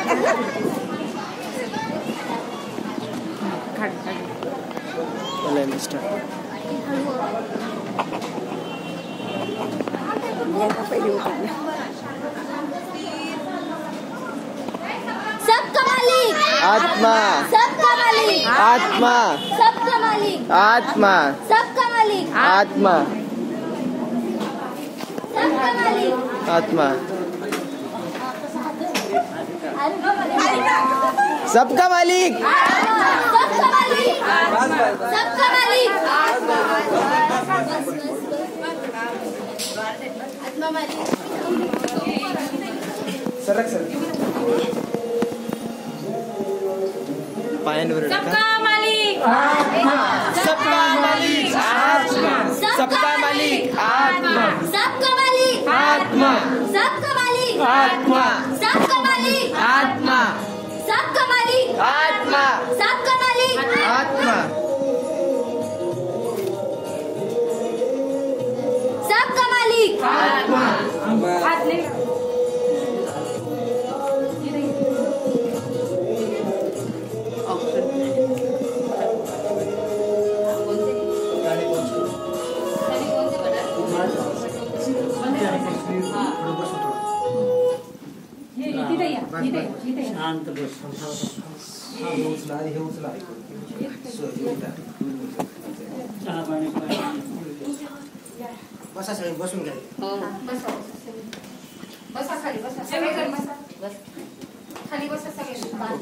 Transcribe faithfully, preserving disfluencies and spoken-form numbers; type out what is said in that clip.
बोले मिस्टर सबका मालिक आत्मा सबका मालिक आत्मा सबका मालिक आत्मा सबका मालिक आत्मा सबका मालिक आत्मा सबका मालिक सबका मालिक सबका मालिक आत्मा मालिक सरक सर पायांवर सबका मालिक सबका मालिक आत्मा सबका मालिक आत्मा सबका मालिक आत्मा सबका मालिक आत्मा सबका मालिक आत्मा सबका मालिक आत्मा सबका मालिक आत्मा सबका मालिक आत्मा हाथ नहीं शांत बस हे उचला हे उचला चहा पाणी बसा सगळे बसून घ्या बसा खाली बसा सगळे बसा बस खाली बसा सगळे